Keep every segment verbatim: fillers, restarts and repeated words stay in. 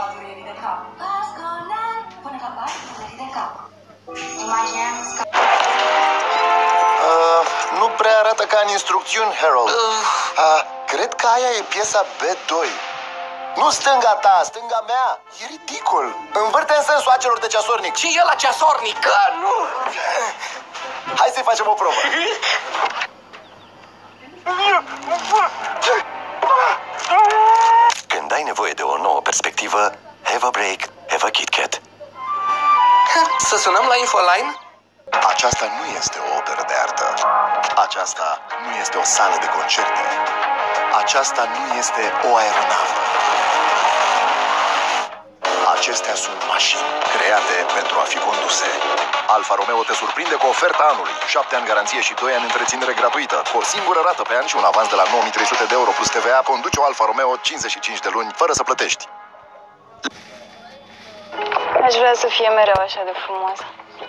durerii de cap. Pasconel până capăt durerii de cap. Imaginează că... Uh, nu prea arată ca în instrucțiuni, Harold. Uh, cred că aia e piesa B doi. Nu stânga ta, stânga mea. E ridicol. Învârte în sensul acelor de ceasornic. Și el la ceasornic, că nu... Hai să-i facem o probă. Când ai nevoie de o nouă perspectivă, have a break, have a KitKat. Să sunăm la Infoline? Aceasta nu este o operă de artă. Aceasta nu este o sală de concerte. Aceasta nu este o aeronavă. Acestea sunt mașini create pentru a fi conduse. Alfa Romeo te surprinde cu oferta anului. șapte ani garanție și doi ani întreținere gratuită. Cu o singură rată pe an și un avans de la nouă mii trei sute de euro plus T V A, conduci o Alfa Romeo cincizeci și cinci de luni fără să plătești. Aș vrea să fie mereu așa de frumoasă.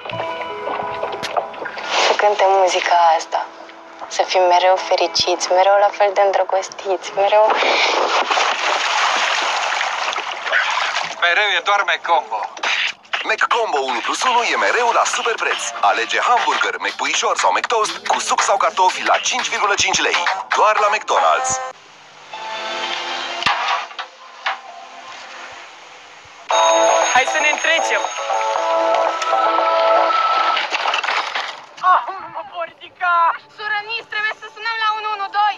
Să cânte muzica asta. Să fim mereu fericiți, mereu la fel de îndrăgostiți, mereu... Mereu e doar McCombo. McCombo unu plus unu e mereu la super preț. Alege hamburger, McPuișor sau McToast cu suc sau cartofi la cinci virgulă cinci lei. Doar la McDonald's. Hai să ne întrecem! Ah, nu mă pot ridica! Surăniți, trebuie să sunăm la unu unu doi!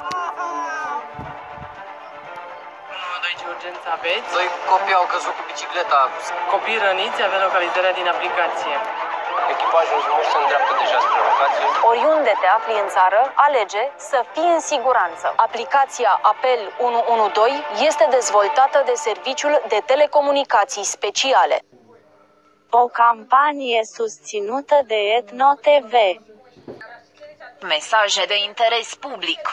unu unu doi, ce urgență aveți? Doi copii au căzut cu bicicleta. Copii răniți, avem localizarea din aplicație. Echipajul nu se îndreaptă deja spre locație. Oriunde te afli în țară, alege să fii în siguranță. Aplicația Apel unu unu doi este dezvoltată de Serviciul de Telecomunicații Speciale. O campanie susținută de Etno T V. Mesaje de interes public.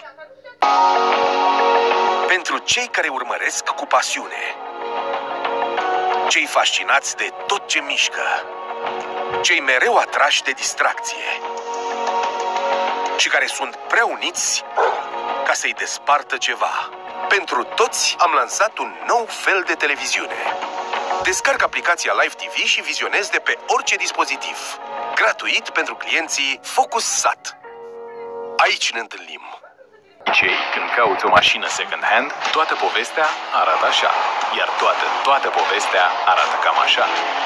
Pentru cei care urmăresc cu pasiune, cei fascinați de tot ce mișcă, cei mereu atrași de distracție și care sunt prea uniți ca să-i despartă ceva. Pentru toți am lansat un nou fel de televiziune. Descarcă aplicația Live T V și vizionezi de pe orice dispozitiv. Gratuit pentru clienții Focus Sat. Aici ne întâlnim. Cei, când cauți o mașină second-hand, toată povestea arată așa. Iar toată, toată povestea arată cam așa.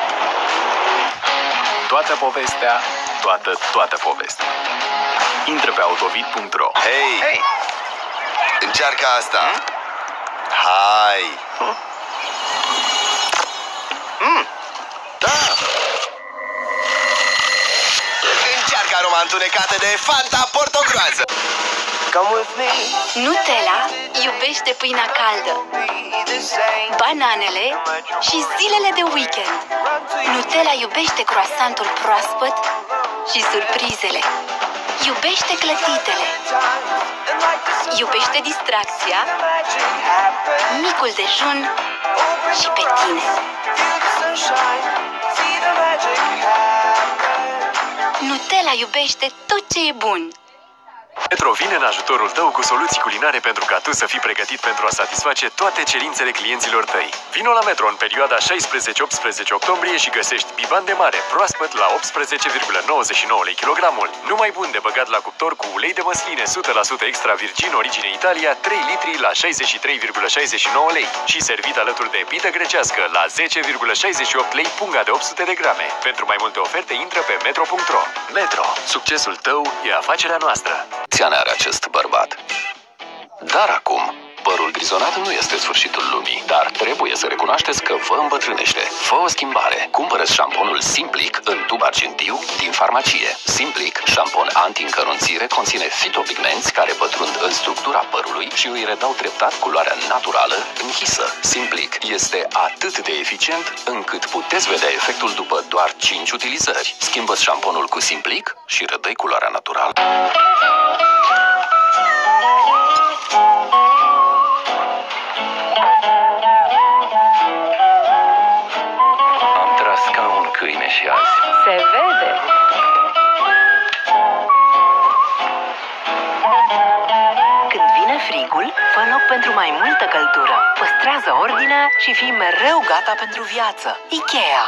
Toată povestea, toată, toată povestea. Intră pe autovid punct ro. Hei! Hey. Încearcă asta! Hmm? Hai! Mm. Da! Încearcă aroma întunecată de Fanta Portogroază! Nutella iubește pâinea caldă, bananele și zilele de weekend. Nutella iubește croissantul proaspăt și surprizele. Iubește clătitele. Iubește distracția, micul dejun și pe tine. Nutella iubește tot ce e bun. Metro vine în ajutorul tău cu soluții culinare pentru ca tu să fii pregătit pentru a satisface toate cerințele clienților tăi. Vino la Metro în perioada șaisprezece optsprezece octombrie și găsești biban de mare proaspăt la optsprezece virgulă nouăzeci și nouă lei kilogramul. Numai bun de băgat la cuptor cu ulei de măsline o sută la sută extra virgin origine Italia, trei litri la șaizeci și trei virgulă șaizeci și nouă lei și servit alături de pită grecească la zece virgulă șaizeci și opt lei punga de opt sute de grame. Pentru mai multe oferte intră pe metro punct ro. Metro. Succesul tău e afacerea noastră. Țiane are acest bărbat. Dar acum, părul grizonat nu este sfârșitul lumii, dar trebuie să recunoașteți că vă îmbătrânește. Fă o schimbare. Cumpără șamponul Simplic în tub argintiu din farmacie. Simplic, șampon anti-încărunțire, conține fitopigmenți care pătrund în structura părului și îi redau treptat culoarea naturală închisă. Simplic este atât de eficient încât puteți vedea efectul după doar cinci utilizări. Schimbă-ți șamponul cu Simplic și redă culoarea naturală. Am tras ca un câine și azi. Se vede! Când vine frigul, fă loc pentru mai mai multă căldură. Păstrează ordinea și fii mereu gata pentru viață. Ikea.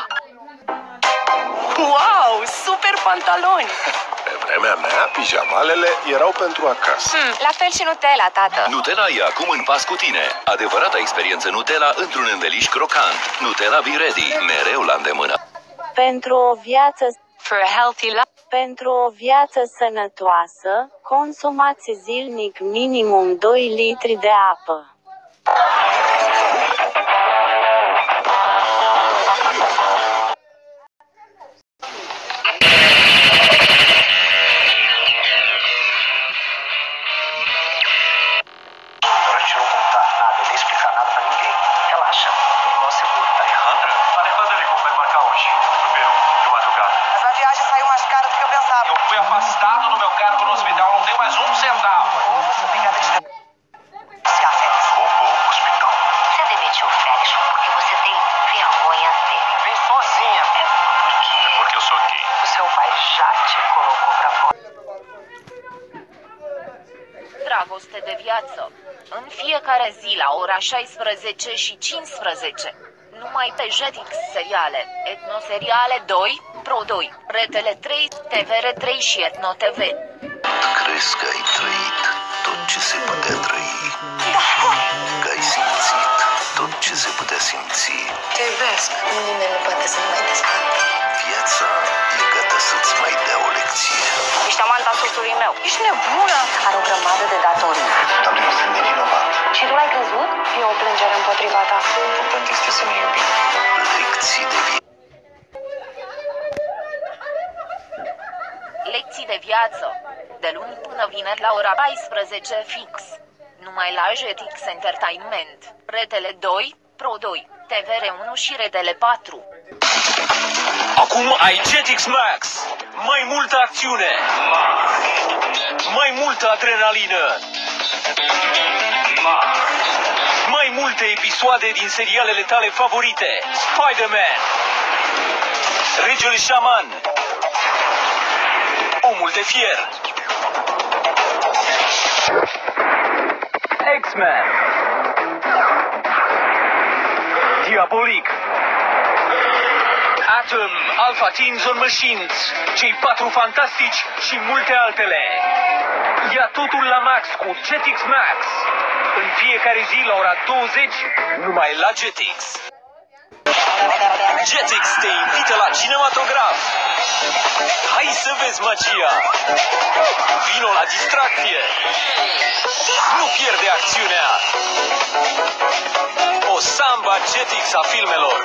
Wow, super pantaloni! Pe vremea mea, pijamalele erau pentru acasă. Hmm, la fel și Nutella, tată. Nutella e acum în pas cu tine. Adevărata experiență Nutella într-un înveliș crocant. Nutella Be Ready, mereu la îndemână. Pentru o viață For a healthy life. Pentru o viață sănătoasă, consumați zilnic minimum doi litri de apă. Eu fui afastado do meu cargo no hospital, não tenho mais um centavo. Você demitiu o Félix porque você tem vergonha dele. Vem sozinha. Porque eu sou gay. O seu pai já te colocou pra fora. Dragoste de viață. În fiecare zi la ora șaisprezece și cincisprezece. Numai pe Jetix seriale, Etnoseriale doi, Pro doi, Retele trei, T V R trei și Etno T V. Crezi că ai trăit tot ce se putea trăi? Că ai simțit tot ce se putea simți? Te iubesc. Nimeni nu poate să nu mai desparte. Viața e gata să-ți mai dea o lecție. Ești amanta soțului meu. Ești nebună! Are o grămadă de datorii. Dar nu sunt nevinovat. Și tu l-ai crezut? E o plângere împotriva ta. Important este să ne iubim. Lecții de viață. Lecții de viață. De luni până vineri la ora paisprezece fix. Numai la Jetix Entertainment. Retele doi, Pro doi, T V R unu și Retele patru. Acum ai Jetix Max. Mai multă acțiune. Mai multă adrenalină. Mai multe episoade din serialele tale favorite. Spider-Man, Regele Șaman, Omul de Fier, X-Men, Diabolic, Atom, Alpha Teens on Machines, Cei Patru Fantastici și multe altele. Ia totul la max cu Jetix Max. În fiecare zi la ora douăzeci, numai la Jetix. Jetix te invită la cinematograf. Hai să vezi magia. Vino la distracție. Nu pierde acțiunea. O samba Jetix a filmelor.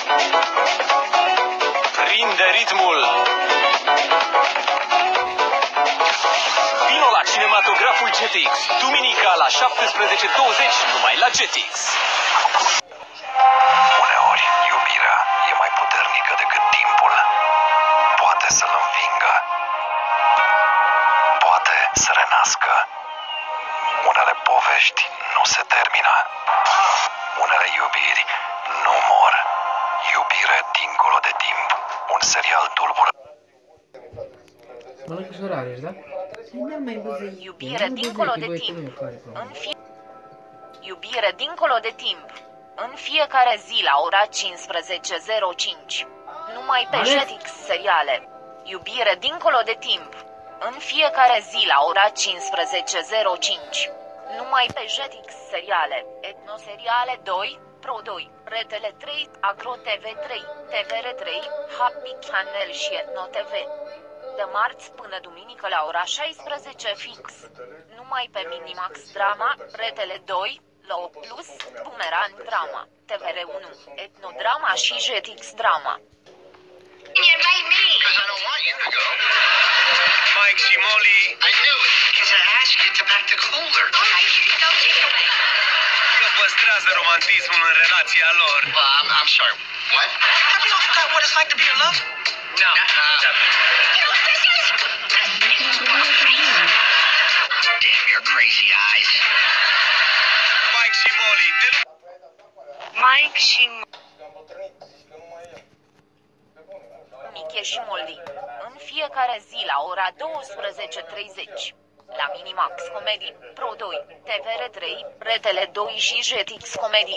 Prinde ritmul. Vino la cinematograful Jetix, duminica la șaptesprezece douăzeci, numai la Jetix. Uneori, iubirea e mai puternică decât timpul. Poate să-l învingă. Poate să renască. Unele povești nu se termină. Unele iubiri nu mor. Iubire dincolo de timp. Un serial tulbur. Mănâncă și orare, da? Iubire dincolo de timp. În fie... Iubire dincolo de timp. În fiecare zi la ora cincisprezece zero cinci. Numai pe Jetix seriale. Iubire dincolo de timp. În fiecare zi la ora cincisprezece zero cinci. Numai pe Jetix seriale. Etnoseriale doi, Pro doi, Retele trei, Agro T V trei, T V R trei, Happy Channel și Etno T V. De marți până duminică la ora șaisprezece fix. Numai pe Minimax Drama, Retele doi, Low Plus, Boomerang Drama, T V R unu, Etnodrama și Jetix Drama. Mike și Molly. I knew it, because I asked you to back the cooler. All right, here you go, take it away. Că păstrează romantismul în relația lor. Well, I'm, I'm sorry, what? Have you all forgot what it's like to be in love? No. Damn your crazy eyes. Mike și Molly. Mike și Miche și Molly. În fiecare zi la ora douăsprezece treizeci. la Minimax Comedy, Pro doi, T V R trei, Retele doi și Jetix Comedy.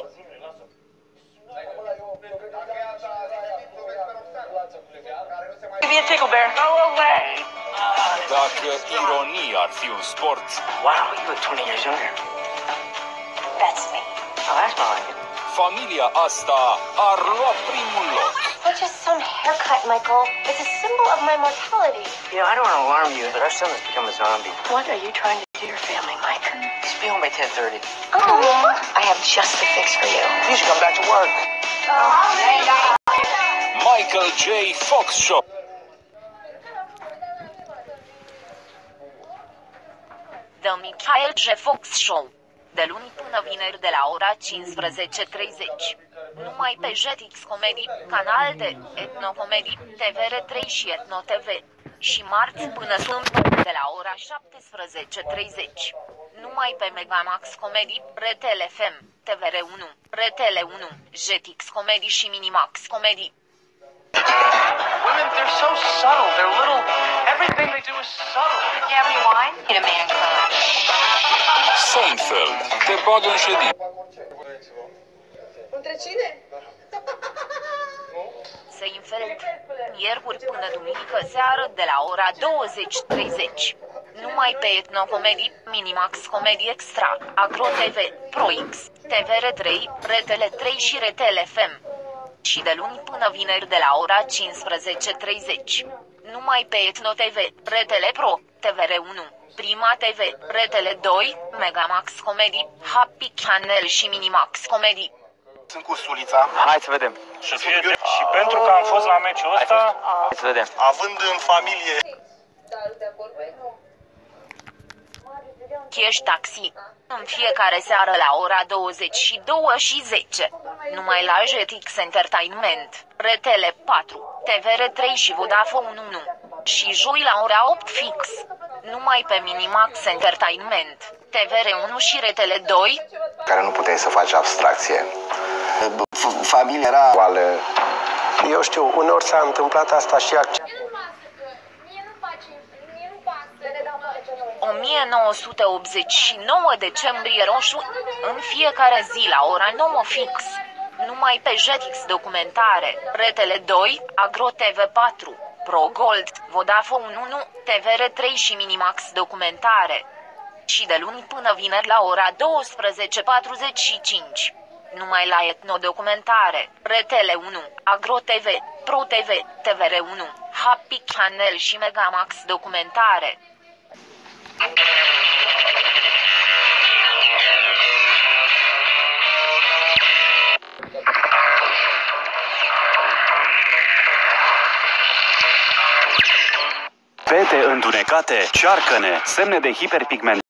Be a tickle bear. Go away. Dacă ironia ar fi un sport. Wow, you look twenty years younger. That's me. Oh, that's not like it. Familia asta ar lua primul loc. It's just some haircut, Michael. It's a symbol of my mortality. You know, I don't want to alarm you, but our son has become a zombie. What are you trying to do to your family, Mike? He's be home by ten thirty. Oh, I have just the fix for you. You should come back to work. Michael J. Fox Show. The Michael J. Fox Show. De luni până vineri de la ora cincisprezece treizeci. Numai pe Jetix Comedy, canal de Etno Comedy, T V R trei și Etno T V. Și marți până sâmbătă de la ora șaptesprezece treizeci. Numai pe Megamax Comedy, Retel F M, T V R unu, Retel unu, Jetix Comedy și Minimax Comedy. Women, they're so subtle. They're little. Everything they do is subtle. You have any wine? Need a man crush. Seinfeld te bagă în ședință. Între cine? Seinfeld, miercuri până duminică seară de la ora douăzeci treizeci. Numai pe Etno Comedy, Minimax Comedy Extra, Agro T V, Pro X, T V R trei, Retele trei și Retel F M. Și de luni până vineri de la ora cincisprezece treizeci. Numai pe Etno T V, Retele Pro, T V R unu, Prima T V, Retele doi, Megamax Comedy, Happy Channel și Minimax Comedy. Sunt cu Sulița. Hai să vedem. Și, și pentru că am fost la meciul ăsta, Hai să vedem. având în familie Cash Taxi. În fiecare seară la ora douăzeci și două și zece. Numai la Jetix Entertainment, Retele patru, T V R trei și Vodafone unu. Și joi la ora opt fix. Numai pe Minimax Entertainment, T V R unu și Retele doi. Care nu puteai să faci abstracție. Familia era oală. Eu știu, uneori s-a întâmplat asta și accept. o mie nouă sute optzeci și nouă decembrie roșu, în fiecare zi la ora nouă fix. Numai pe Jetix Documentare, Retele doi, Agro T V patru, Pro Gold, Vodafone unu, T V R trei și Minimax Documentare. Și de luni până vineri la ora douăsprezece patruzeci și cinci. Numai la Etno Documentare, Retele unu, Agro T V, Pro T V, T V R unu, Happy Channel și Megamax Documentare. Pete întunecate, cearcăne, semne de hiperpigment.